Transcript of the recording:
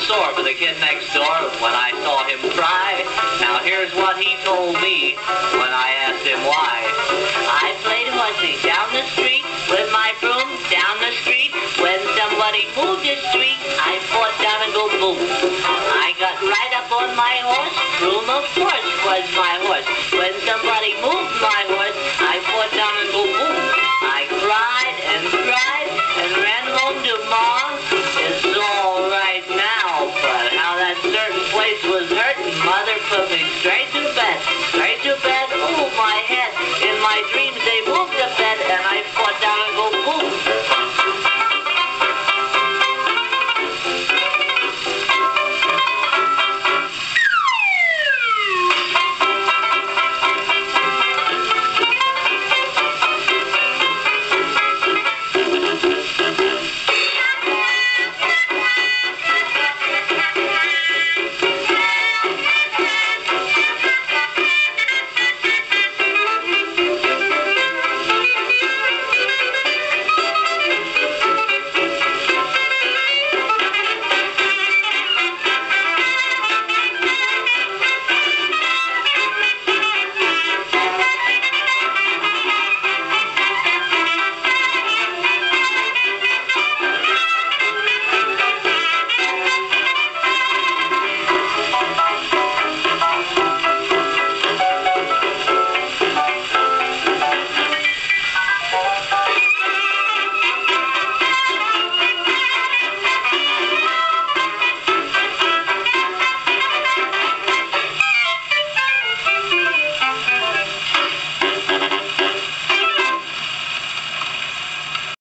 sore for the kid next door when I saw him cry. Now here's what he told me when I asked him why. I played horsey down the street with my broom down the street. When somebody moved the street, I fought down and go boom. I got right up on my horse. Broom, of course, was my horse. When somebody moved my horse,